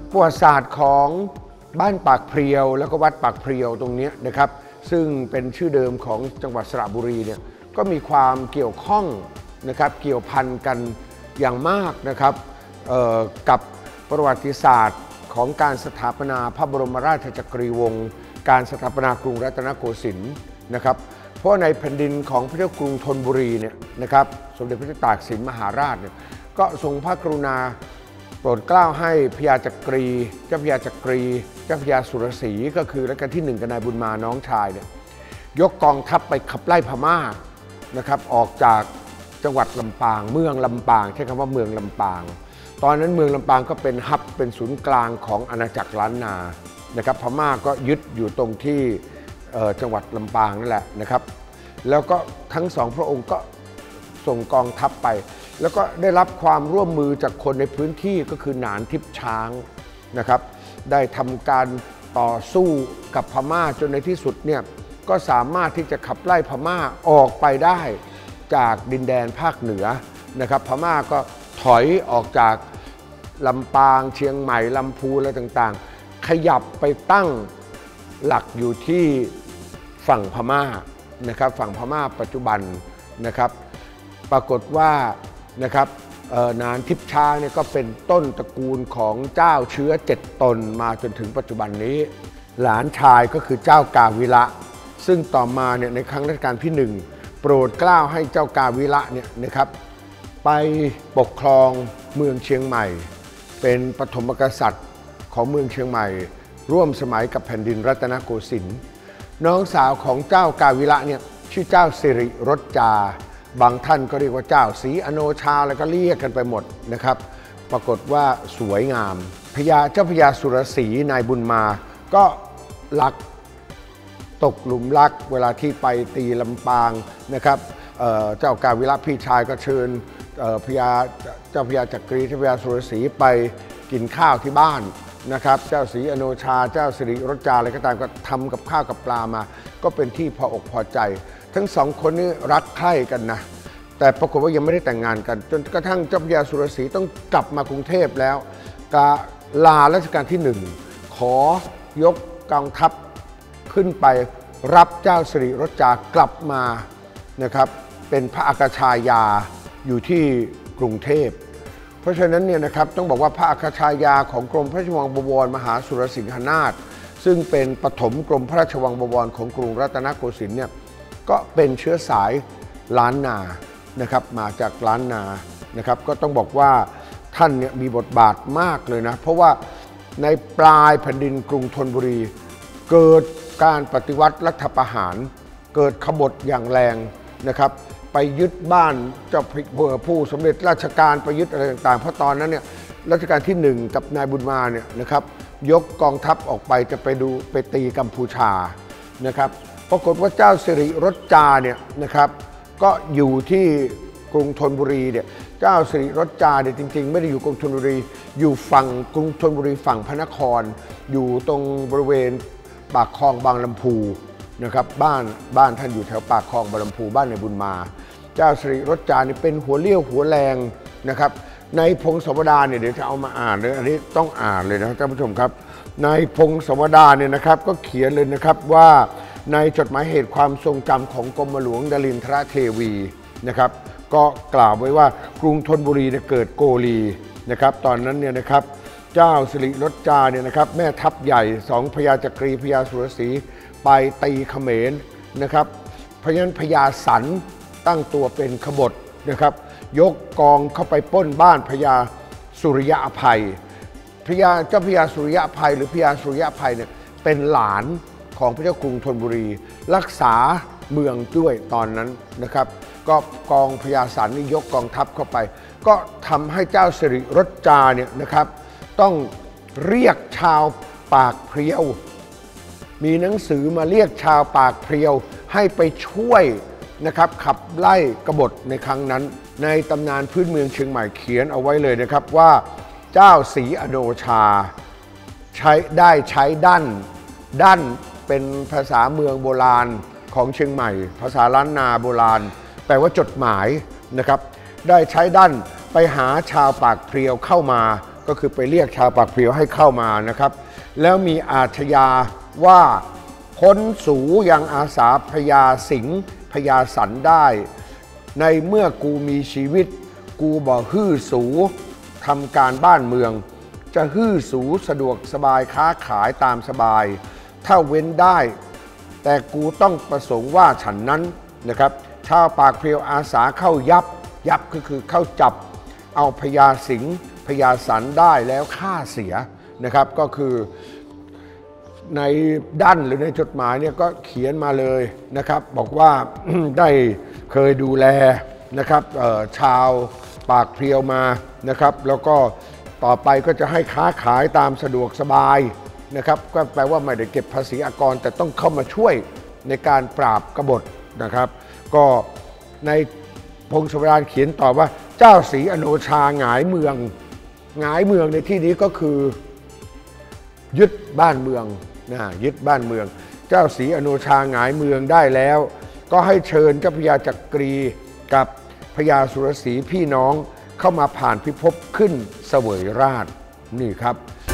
ประวัติศาสตร์ของบ้านปากเพรียวแล้วก็วัดปากเพรียวตรงนี้นะครับซึ่งเป็นชื่อเดิมของจังหวัดสระบุรีเนี่ยก็มีความเกี่ยวข้องนะครับเกี่ยวพันกันอย่างมากนะครับกับประวัติศาสตร์ของการสถาปนาพระบรมราชจักรีวงศ์การสถาปนากรุงรัตนโกสินทร์นะครับเพราะในแผ่นดินของพระเจ้ากรุงธนบุรีเนี่ยนะครับสมเด็จพระเจ้าตากสินมหาราชเนี่ยก็ทรงพระกรุณาโปรดเกล้าให้พญาจักรีเจ้าพญาจักรีเจ้าพญาสุรศรีก็คือรัชกาลที่1กับนายบุญมาน้องชายเนี่ยยกกองทัพไปขับไล่พม่านะครับออกจากจังหวัดลำปางเมืองลำปางใช้คำว่าเมืองลำปางตอนนั้นเมืองลำปางก็เป็นฮับเป็นศูนย์กลางของอาณาจักรล้านนานะครับพม่าก็ยึดอยู่ตรงที่จังหวัดลำปางนั่นแหละนะครับแล้วก็ทั้งสองพระองค์ก็ส่งกองทัพไปแล้วก็ได้รับความร่วมมือจากคนในพื้นที่ก็คือหนานทิพย์ช้างนะครับได้ทำการต่อสู้กับพม่าจนในที่สุดเนี่ยก็สามารถที่จะขับไล่พม่าออกไปได้จากดินแดนภาคเหนือนะครับพม่าก็ถอยออกจากลำปางเชียงใหม่ลำพูนอะไรต่างๆขยับไปตั้งหลักอยู่ที่ฝั่งพม่านะครับฝั่งพม่าปัจจุบันนะครับปรากฏว่านะครับนานทิพย์ช้างเนี่ยก็เป็นต้นตระกูลของเจ้าเชื้อ7 ตนมาจนถึงปัจจุบันนี้หลานชายก็คือเจ้ากาวิระซึ่งต่อมาเนี่ยในครั้งรัชกาลที่1โปรดเกล้าให้เจ้ากาวิระเนี่ยนะครับไปปกครองเมืองเชียงใหม่เป็นปฐมกษัตริย์ของเมืองเชียงใหม่ร่วมสมัยกับแผ่นดินรัตนโกสินทร์น้องสาวของเจ้ากาวิระเนี่ยชื่อเจ้าสิริรจจาบางท่านก็เรียกว่าเจ้าศรีอโนชาแล้วก็เรียกกันไปหมดนะครับปรากฏว่าสวยงามเจ้าพญาสุรศรีนายบุญมาก็รักตกหลุมรักเวลาที่ไปตีลำปางนะครับเจ้ากาวิระพี่ชายก็เชิญเจ้าพญาจักรีเจ้าพญาสุรศรีไปกินข้าวที่บ้านนะครับเจ้าศรีอโนชาเจ้าสิริรจจาอะไรก็ตามก็ทำกับข้าวกับปลามาก็เป็นที่พออกพอใจทั้งสองคนนี้รักใคร่กันนะแต่ปรากฏว่ายังไม่ได้แต่งงานกันจนกระทั่งเจ้าพญาสุรศรีต้องกลับมากรุงเทพแล้วกลารัชกาลที่1ขอยกกองทัพขึ้นไปรับเจ้าสิริรจจากลับมานะครับเป็นพระอัครชายาอยู่ที่กรุงเทพเพราะฉะนั้นเนี่ยนะครับต้องบอกว่าพระอัครชายาของกรมพระราชวังบวรมหาสุรสิงหนาถซึ่งเป็นปฐมกรมพระราชวังบวรของกรุงรัตนโกสินทร์เนี่ยก็เป็นเชื้อสายล้านนานะครับมาจากล้านนานะครับก็ต้องบอกว่าท่านเนี่ยมีบทบาทมากเลยนะเพราะว่าในปลายแผ่นดินกรุงธนบุรีเกิดการปฏิวัติรัฐประหารเกิดขบฏอย่างแรงนะครับไปยึดบ้านเจ้าผู้สำเร็จราชการไปยึดอะไรต่างๆเพราะตอนนั้นเนี่ยรัชกาลที่1กับนายบุญมาเนี่ยนะครับยกกองทัพออกไปจะไปตีกัมพูชานะครับปรากฏว่าเจ้าสิริรจจาเนี่ยนะครับก็อยู่ที่กรุงธนบุรีเนี่ยเจ้าสิริรจจาเนี่ยจริงๆไม่ได้อยู่กรุงธนบุรีอยู่ฝั่งกรุงธนบุรีฝั่งพระนครอยู่ตรงบริเวณปากคลองบางลำพูนะครับบ้านท่านอยู่แถวปากคลองบางลำพูบ้านในบุญมาเจ้าสิริรจจานี่เป็นหัวเลี้ยวหัวแรงนะครับในพงศาวดารเนี่ยเดี๋ยวจะเอามาอ่านเลยอันนี้ต้องอ่านเลยนะท่านผู้ชมครับในพงศาวดารเนี่ยนะครับก็เขียนเลยนะครับว่าในจดหมายเหตุความทรงจำของกรมหลวงนรินทรเทวีนะครับก็กล่าวไว้ว่ากรุงธนบุรีเนี่ยเกิดโกลีนะครับตอนนั้นเนี่ยนะครับเจ้าสิริรจจาเนี่ยนะครับแม่ทัพใหญ่2พญาจักรีพญาสุรศรีไปตีเขมรนะครับเพราะฉะนั้นพญาสันตั้งตัวเป็นขบฏนะครับยกกองเข้าไปปล้นบ้านพญาสุริยะอภัยเจ้าพญาสุริยะอภัยหรือพญาสุริยะอภัยเนี่ยเป็นหลานของพระเจ้ากรุงธนบุรีรักษาเมืองด้วยตอนนั้นนะครับก็กองพญาสันนี่ยกกองทัพเข้าไปก็ทำให้เจ้าสิริรจจาเนี่ยนะครับต้องเรียกชาวปากเพรียวมีหนังสือมาเรียกชาวปากเพรียวให้ไปช่วยนะครับขับไล่กบฏในครั้งนั้นในตำนานพื้นเมืองเชียงใหม่เขียนเอาไว้เลยนะครับว่าเจ้าศรีอโนชาใช้ดั้นเป็นภาษาเมืองโบราณของเชียงใหม่ภาษาล้านนาโบราณแปลว่าจดหมายนะครับได้ใช้ดั้นไปหาชาวปากเพรียวเข้ามาก็ก็คือไปเรียกชาวปากเพลียวให้เข้ามานะครับแล้วมีอาชญาว่าพ้นสูยังอาสาพญาสิงห์พญาสันได้ในเมื่อกูมีชีวิตกูบ่ฮื้อสูทำการบ้านเมืองจะฮื้อสูสะดวกสบายค้าขายตามสบายถ้าเว้นได้แต่กูต้องประสงค์ว่าฉันนั้นนะครับชาวปากเพลียวอาสาเข้ายับก็คือเข้าจับเอาพญาสิงห์พญาสันได้แล้วฆ่าเสียนะครับก็คือในด้านหรือในจดหมายเนี่ยก็เขียนมาเลยนะครับบอกว่า ได้เคยดูแลนะครับชาวปากเพลียวมานะครับแล้วก็ต่อไปก็จะให้ค้าขายตามสะดวกสบายนะครับก็แปลว่าไม่ได้เก็บภาษีอากรแต่ต้องเข้ามาช่วยในการปราบกบฏนะครับก็ในพงศาวดารเขียนต่อว่าเจ้าศรีอโนชาหงายเมืองในที่นี้ก็คือยึดบ้านเมืองยึดบ้านเมืองเจ้าศรีอโนชาหงายเมืองได้แล้วก็ให้เชิญเจ้าพญาจักรีกับพญาสุรศรีพี่น้องเข้ามาผ่านพิภพขึ้นเสวยราชนี่ครับ